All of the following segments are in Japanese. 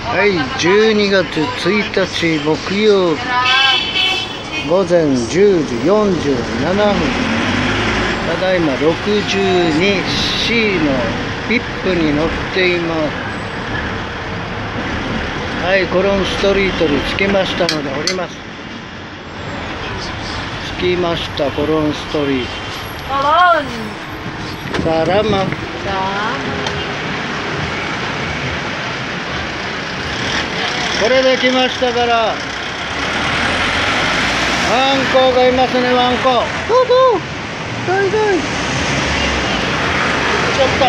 はい、12月1日木曜日午前10時47分、ただいま 62C のVIPに乗っています。はい、コロンストリートに着きましたので降ります。着きました、コロンストリート。サラマ。これで来ましたから、ワンコがいますね、ワンコ。どうぞ。だいだい。ちょっと。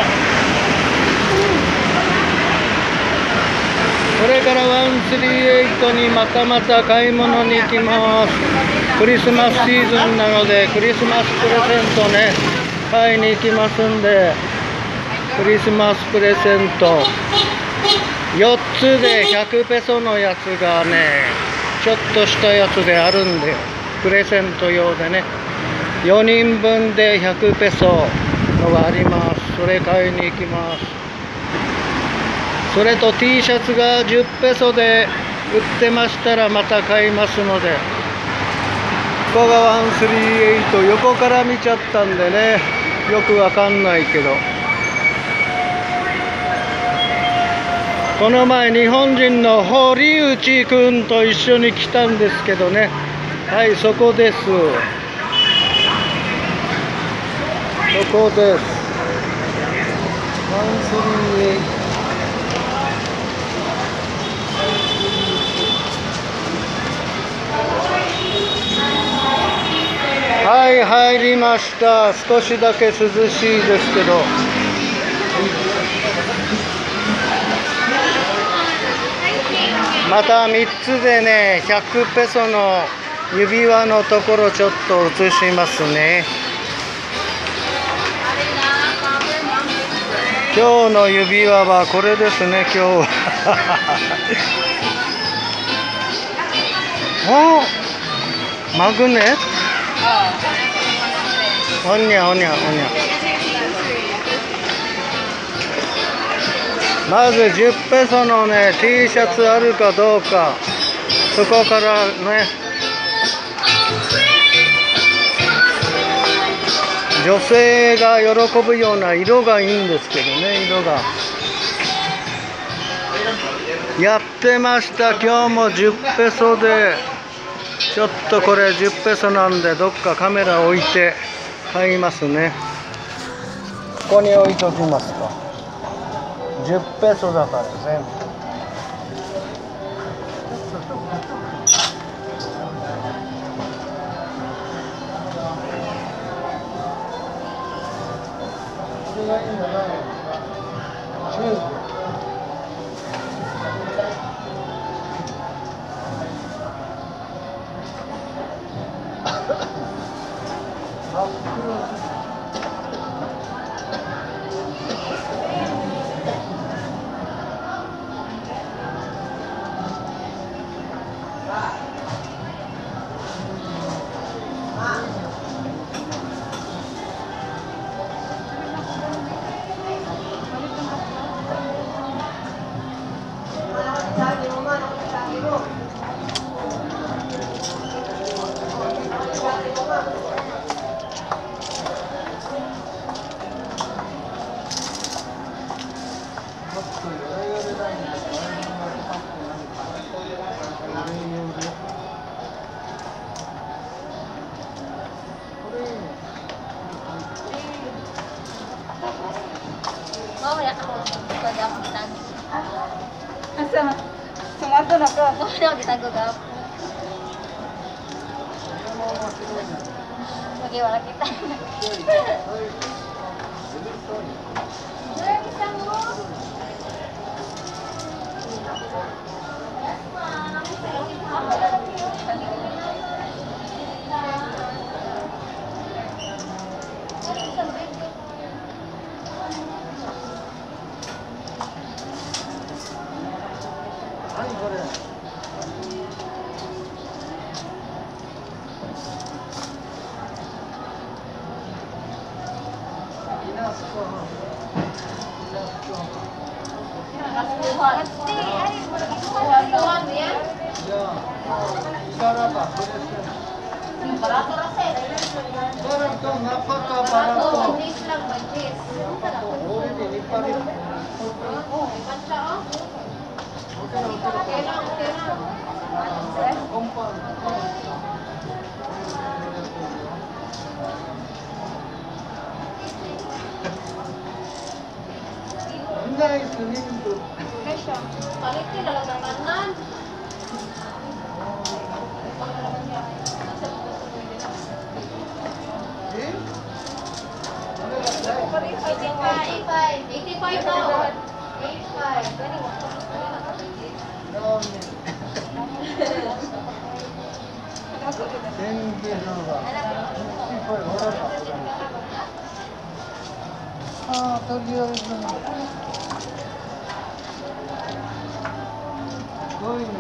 これから138にまた買い物に行きます。クリスマスシーズンなので、クリスマスプレゼントね、買いに行きますんで、クリスマスプレゼント。4つで100ペソのやつがね、ちょっとしたやつであるんで、プレゼント用でね、4人分で100ペソのがあります。それ買いに行きます。それと T シャツが10ペソで売ってましたらまた買いますので、ここが138、横から見ちゃったんでね、よくわかんないけど、この前日本人の堀内くんと一緒に来たんですけどね、はい、そこです。そこです。138。はい、入りました。少しだけ涼しいですけど。また3つでね、100ペソの指輪のところちょっと映しますね。今日の指輪はこれですね、今日は。お、マグネット。おにゃおにゃおにゃ。まず10ペソのね T シャツあるかどうか、そこからね、女性が喜ぶような色がいいんですけどね、色がやってました。今日も10ペソで、ちょっとこれ10ペソなんで、どっかカメラ置いて買いますね。ここに置いときますか。10ペソだから全部。これがいいんじゃないの？ Semua tuh nak boleh ditangguh kau. Bagaimana kita? とりあえずすごいね。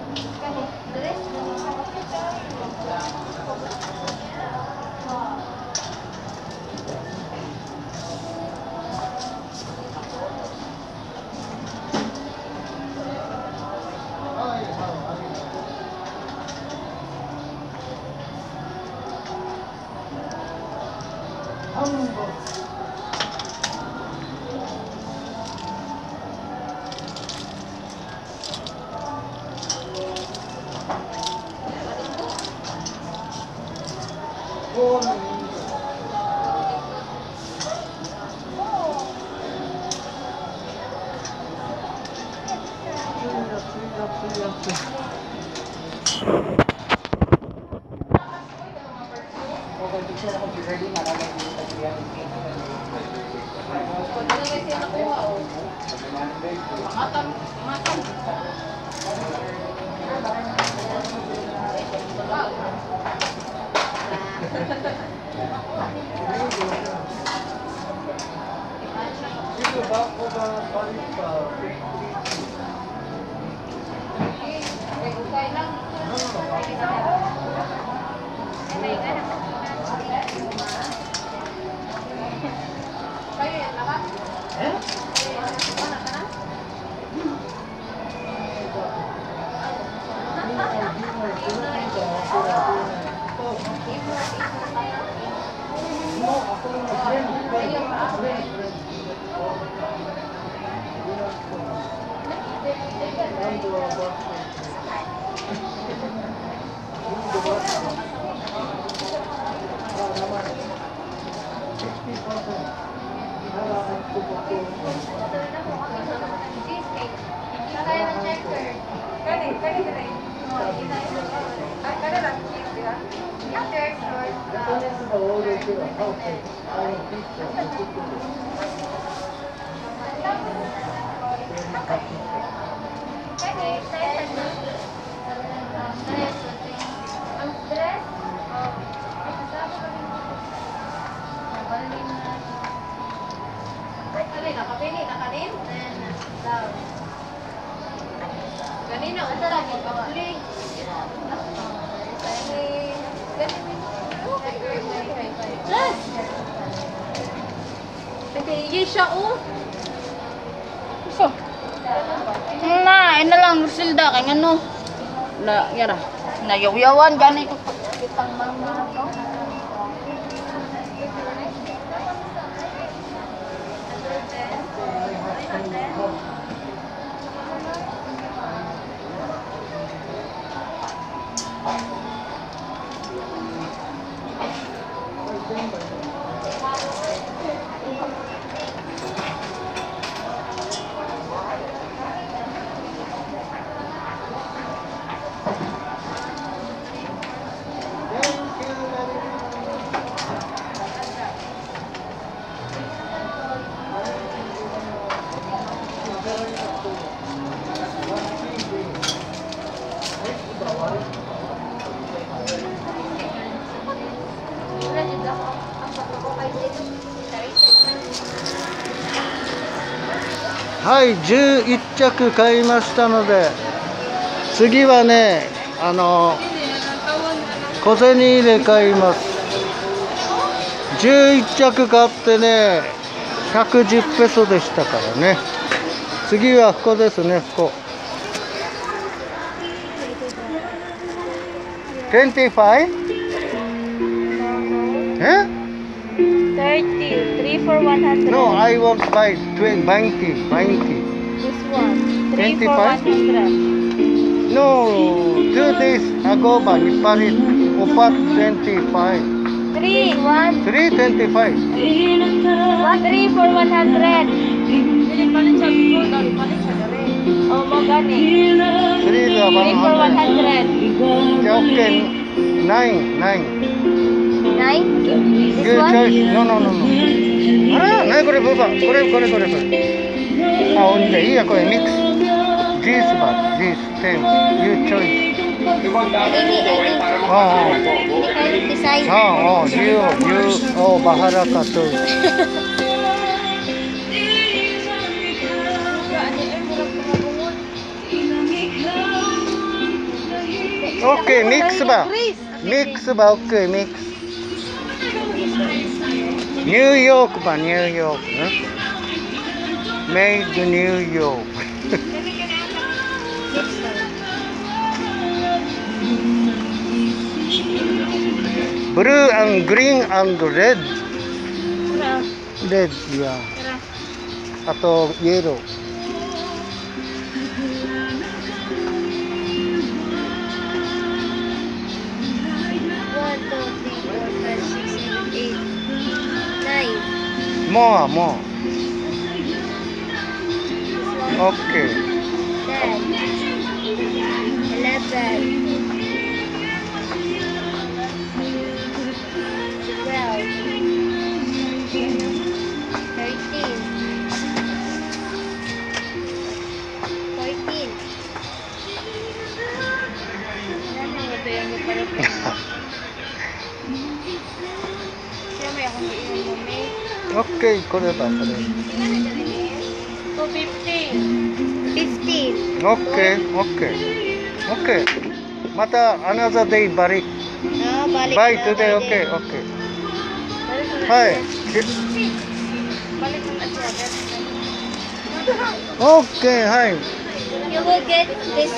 Nah, ini lang Rusilda kay ngano. Na yara. Nayaw-yawan gani ko kitang mga ko. はい、11着買いましたので、次はね、小銭入れ買います。11着買ってね、110ペソでしたからね。 次はここですね、ここ。25? え 30. 3 for 100. No, I want buy 20, 20. This one. 3 for 25? 100. No, 2 days ago ba, nipalit. Upat 25. 3. 1. 325. 3 for 100. Oh, mo gani. 3 が 3 for 100. 100. じゃあ OK。9、9。 9? This Good one? choice. No, no, no, no. あら、なにこれ、ブーバー。これ。あ、おんでいいや、これ、ミックス。This one, this, same. You choice. Ini. Oh, Ini kayak design. you, bahala ka choice. Okay, mix ba? Mix ba? Okay, mix. New York ba? New York. Huh? Made New York. Blue and green and red. Red, yeah. あと、yellow. More. Okay. 10, 11, 12, 13, 14. Ano ito yung lupa-lupa? Siya may akong iinom mo, may. Okay, これば、これ。 15. Okay. また another day バリ。 Balik Bye na, today. balik. Okay. Balik na. はい。 Balik na siya. Okay, はい。 You will get this.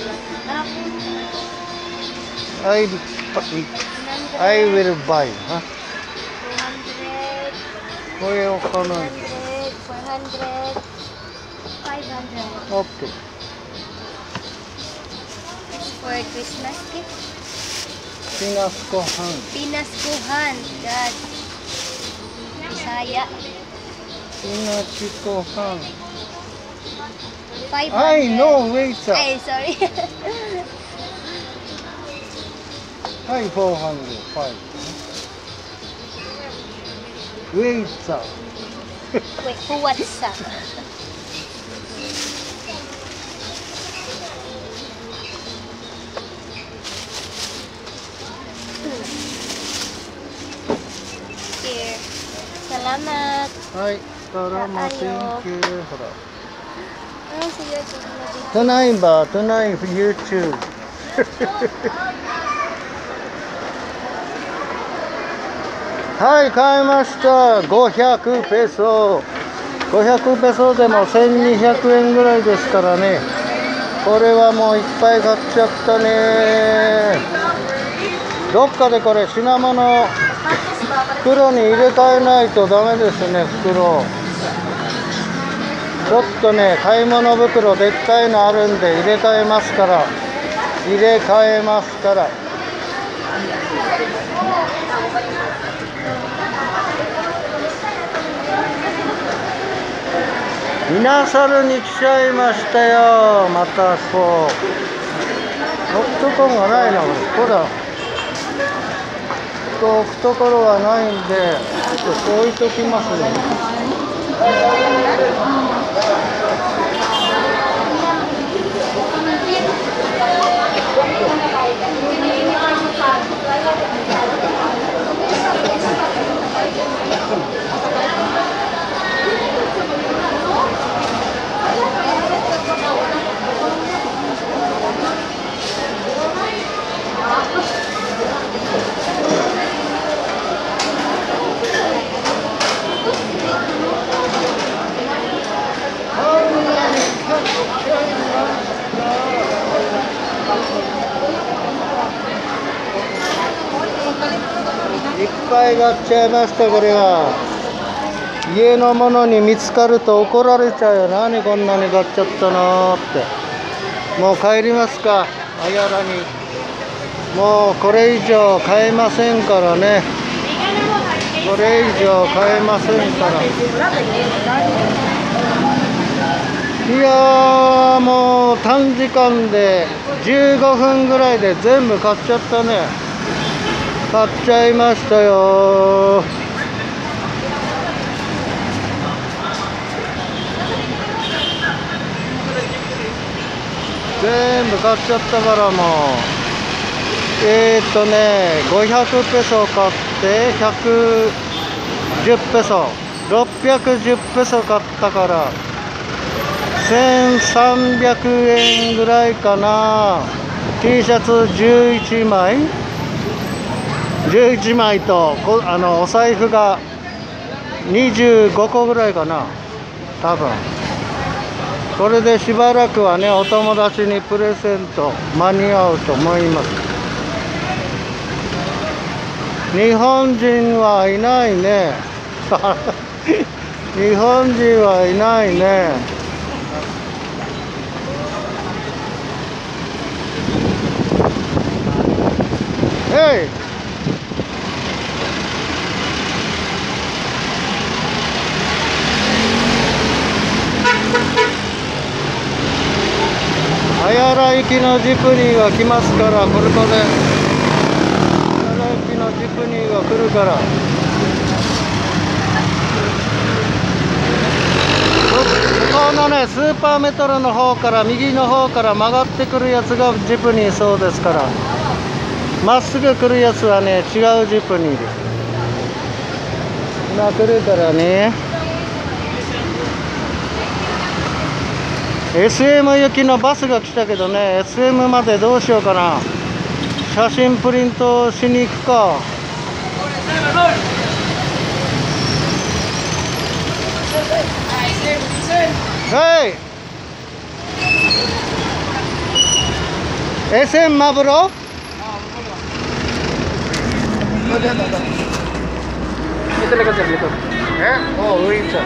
I will buy. は 200, これを買うの。 400, 500. Okay. For Christmas gift. Pinaskuhan. Pinaskuhan. God. Bisaya. Pinaskuhan. 500. Ay, no, wait. Ay, sorry. Hi, 405. Wait, Wait, who what's that? Here. Salamat. Hi, salamat. Tayo. Thank you. Hara. Ano sige, sige. Tonight ba? Tonight YouTube.はい、買いました500ペソ500ペソでも1200円ぐらいですからね。これはもういっぱい買っちゃったね。どっかでこれ品物袋に入れ替えないとダメですね。袋ちょっとね、買い物袋でっかいのあるんで入れ替えますからイナサルに来ちゃいましたよ。またこう置くとこがないな。ほら置くところがないんでちょっとこう置いときますね。 はい、買っちゃいました。これは家のものに見つかると怒られちゃうよ。何こんなに買っちゃったのって。もう帰りますか、あやらに。もうこれ以上買えませんからね。これ以上買えませんから。いやー、もう短時間で15分ぐらいで全部買っちゃったね。買っちゃいましたよ。全部買っちゃったからもう。500ペソ買って110ペソ、610ペソ買ったから1300円ぐらいかな。 T シャツ11枚とお財布が25個ぐらいかな、多分。これでしばらくはね、お友達にプレゼント間に合うと思います。日本人はいないね。日本人はいないね。えい、あやら行きのジプニーが来ますから、これこれ。あやら行きのジプニーが来るから。向こうのね、スーパーメトロの方から右の方から曲がってくるやつがジプニーそうですから、まっすぐ来るやつはね、違うジプニーです。今来るからね。SM 行きのバスが来たけどね、SM までどうしようかな。写真プリントしに行くか。はい。SM Mabro? Dito lang ka dito. Oh, wait siya.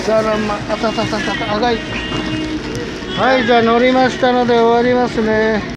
Agay. はい、じゃあ乗りましたので終わりますね。